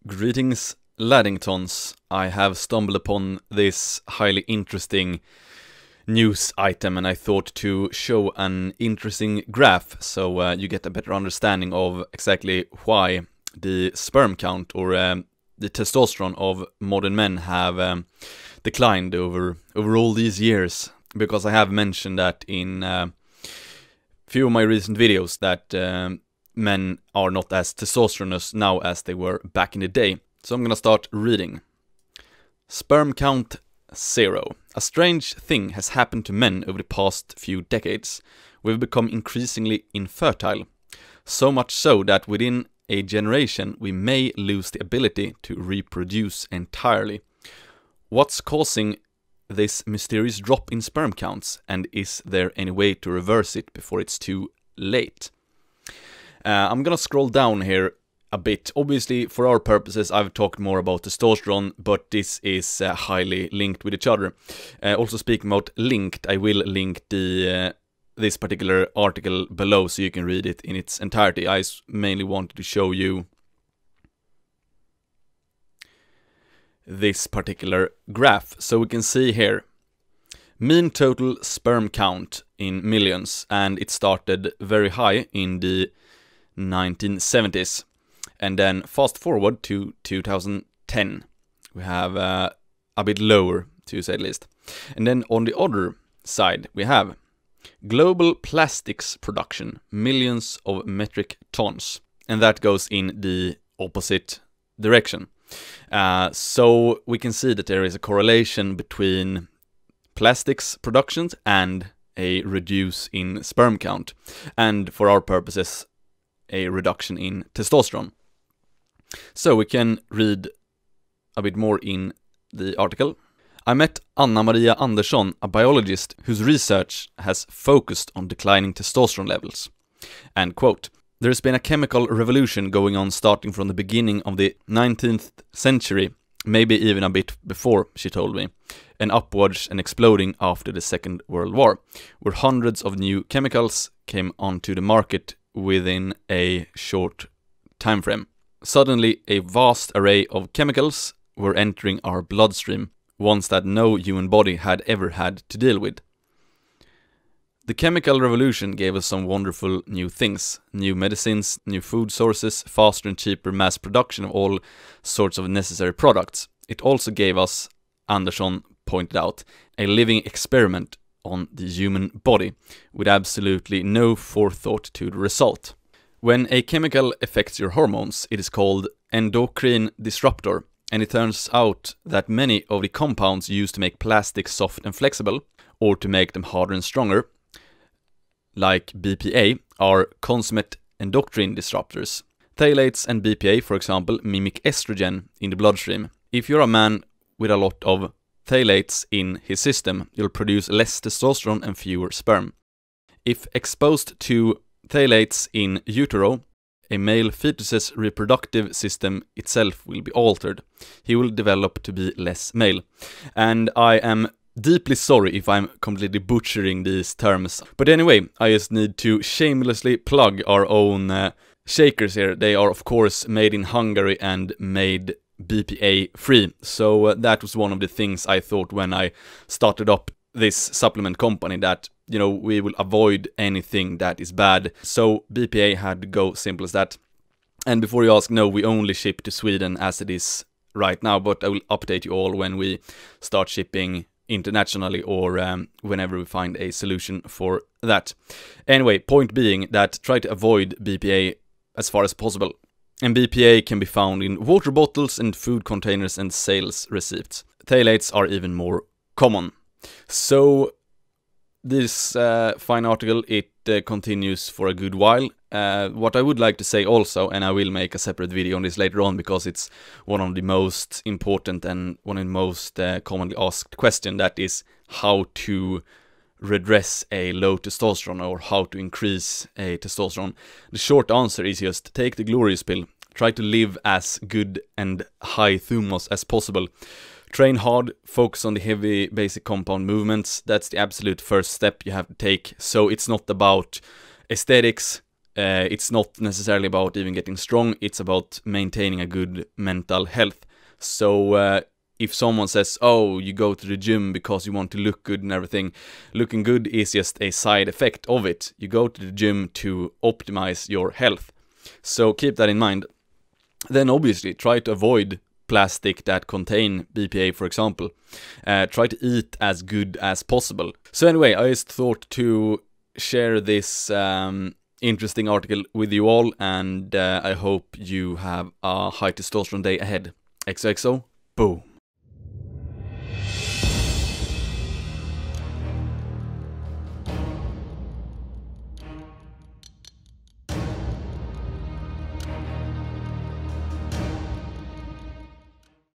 Greetings, Laddingtons. I have stumbled upon this highly interesting news item and I thought to show an interesting graph so you get a better understanding of exactly why the sperm count or the testosterone of modern men have declined over all these years. Because I have mentioned that in few of my recent videos that men are not as testosteronous now as they were back in the day. So I'm gonna start reading. Sperm count 0. A strange thing has happened to men over the past few decades. We've become increasingly infertile. So much so that within a generation we may lose the ability to reproduce entirely. What's causing this mysterious drop in sperm counts, and is there any way to reverse it before it's too late? I'm gonna scroll down here a bit. Obviously, for our purposes, I've talked more about testosterone, but this is highly linked with each other. Also speaking about linked, I will link the this particular article below so you can read it in its entirety. I mainly wanted to show you this particular graph. So we can see here, mean total sperm count in millions, and it started very high in the 1970s. And then fast forward to 2010, we have a bit lower, to say the least. And then on the other side, we have global plastics production, millions of metric tons. And that goes in the opposite direction. So we can see that there is a correlation between plastics productions and a reduce in sperm count. And for our purposes, a reduction in testosterone. So we can read a bit more in the article. I met Anna Maria Andersson, a biologist whose research has focused on declining testosterone levels. And quote, there has been a chemical revolution going on starting from the beginning of the 19th century, maybe even a bit before, she told me, and upwards and exploding after the Second World War, where hundreds of new chemicals came onto the market within a short time frame. Suddenly, a vast array of chemicals were entering our bloodstream, ones that no human body had ever had to deal with. The chemical revolution gave us some wonderful new things, new medicines, new food sources, faster and cheaper mass production of all sorts of necessary products. It also gave us, Andersson pointed out, a living experiment on the human body, with absolutely no forethought to the result. When a chemical affects your hormones, it is called endocrine disruptor, and it turns out that many of the compounds used to make plastics soft and flexible, or to make them harder and stronger, like BPA, are consummate endocrine disruptors. Phthalates and BPA, for example, mimic estrogen in the bloodstream. If you're a man with a lot of phthalates in his system, you'll produce less testosterone and fewer sperm. If exposed to phthalates in utero, a male fetus's reproductive system itself will be altered. He will develop to be less male. And I am deeply sorry if I'm completely butchering these terms. But anyway, I just need to shamelessly plug our own shakers here. They are of course made in Hungary and made BPA free. So that was one of the things I thought when I started up this supplement company, that, you know, we will avoid anything that is bad. So BPA had to go, simple as that. And before you ask, no, we only ship to Sweden as it is right now, but I will update you all when we start shipping internationally or whenever we find a solution for that. Anyway, point being that try to avoid BPA as far as possible. And BPA can be found in water bottles and food containers and sales receipts. Phthalates are even more common. So this fine article, it continues for a good while. What I would like to say also, and I will make a separate video on this later on because it's one of the most important and one of the most commonly asked questions, that is how to redress a low testosterone or how to increase a testosterone. The short answer is just take the glorious pill. Try to live as good and high thumos as possible. Train hard, focus on the heavy basic compound movements. That's the absolute first step you have to take. So it's not about aesthetics, It's not necessarily about even getting strong, it's about maintaining a good mental health. So if someone says, oh, you go to the gym because you want to look good and everything, looking good is just a side effect of it. You go to the gym to optimize your health. So keep that in mind. Then obviously try to avoid plastic that contain BPA, for example. Try to eat as good as possible. So anyway, I just thought to share this interesting article with you all, and I hope you have a high testosterone day ahead. XOXO, boom.